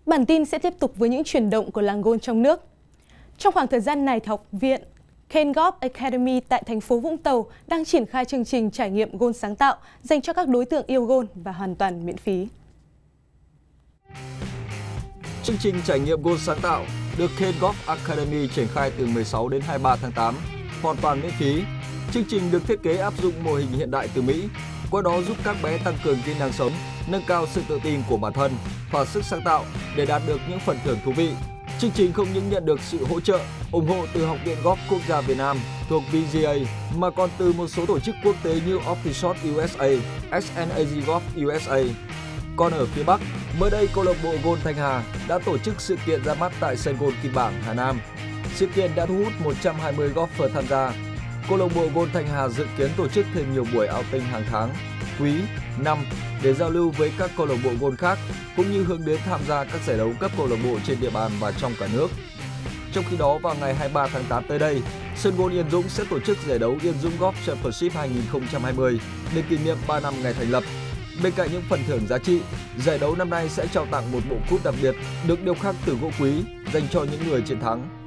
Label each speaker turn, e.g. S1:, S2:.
S1: Bản tin sẽ tiếp tục với những chuyển động của làng golf trong nước. Trong khoảng thời gian này, học viện Ken Golf Academy tại thành phố Vũng Tàu đang triển khai chương trình trải nghiệm golf sáng tạo dành cho các đối tượng yêu golf và hoàn toàn miễn phí.
S2: Chương trình trải nghiệm golf sáng tạo được Ken Golf Academy triển khai từ 16 đến 23 tháng 8, hoàn toàn miễn phí. Chương trình được thiết kế áp dụng mô hình hiện đại từ Mỹ, qua đó giúp các bé tăng cường kỹ năng sống, nâng cao sự tự tin của bản thân và sức sáng tạo để đạt được những phần thưởng thú vị. Chương trình không những nhận được sự hỗ trợ, ủng hộ từ Học viện Golf Quốc gia Việt Nam thuộc PGA mà còn từ một số tổ chức quốc tế như Official USA, SNAG Golf USA. Còn ở phía Bắc, mới đây câu lạc bộ golf Thanh Hà đã tổ chức sự kiện ra mắt tại sân golf Kim Bảng, Hà Nam. Sự kiện đã thu hút 120 golfer tham gia. Câu lạc bộ golf Thanh Hà dự kiến tổ chức thêm nhiều buổi outing hàng tháng, quý, năm để giao lưu với các câu lạc bộ golf khác, cũng như hướng đến tham gia các giải đấu cấp câu lạc bộ trên địa bàn và trong cả nước. Trong khi đó, vào ngày 23 tháng 8 tới đây, sân golf Yên Dũng sẽ tổ chức giải đấu Yên Dũng Golf Championship 2020 để kỷ niệm 3 năm ngày thành lập. Bên cạnh những phần thưởng giá trị, giải đấu năm nay sẽ trao tặng một bộ cúp đặc biệt được điêu khắc từ gỗ quý dành cho những người chiến thắng.